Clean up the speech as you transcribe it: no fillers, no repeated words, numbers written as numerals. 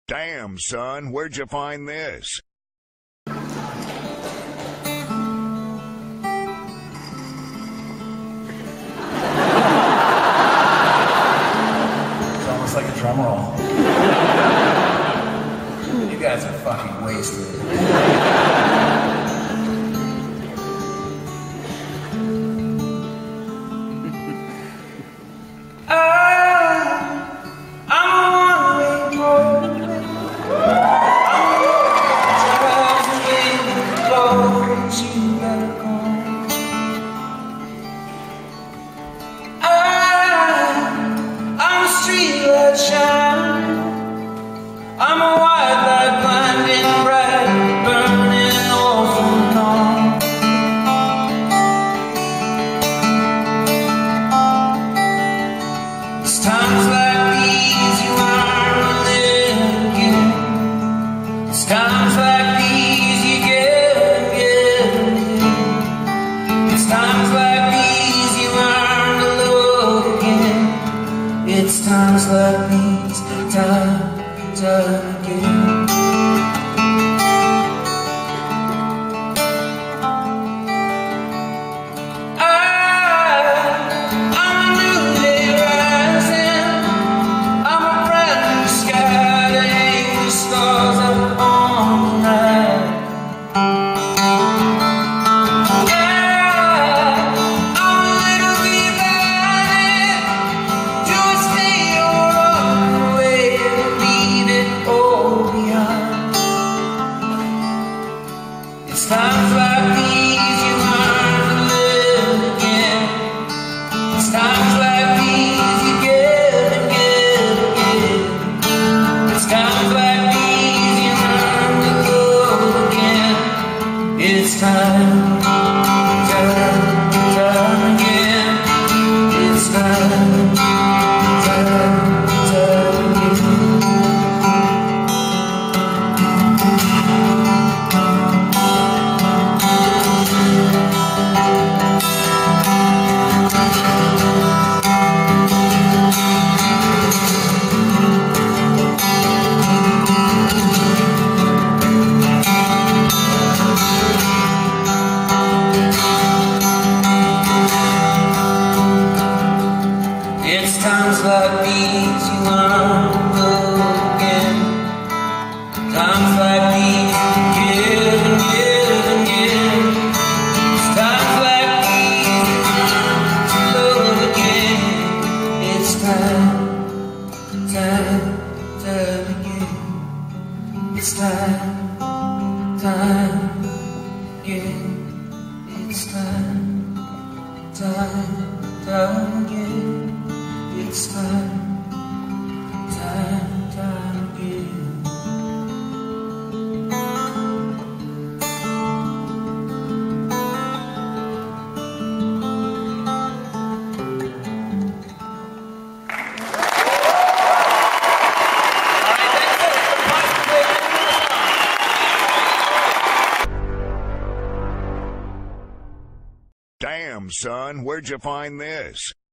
Damn, son, where'd you find this? It's almost like a drum roll. You guys are fucking wasted. I'm a white light blinding bright, burning off and on. It's times like these you learn to live again. It's times like these you get again. It's times like these you learn to love again. It's times like these, time again. I'm a new day rising. I'm a brand new sky to hang the stars up on tonight. I'm a little bit blinded to a state or run away and leave it all behind. It's times like these you learn to live again. It's times like these you get again. It's times like these you learn to love again. It's time again. It's time again. It's times like these you learn to love again. Times like these you give and give and give. It's times like these you learn to love again. It's time again. It's time again. It's time again. It's time again. Damn, son, where'd you find this?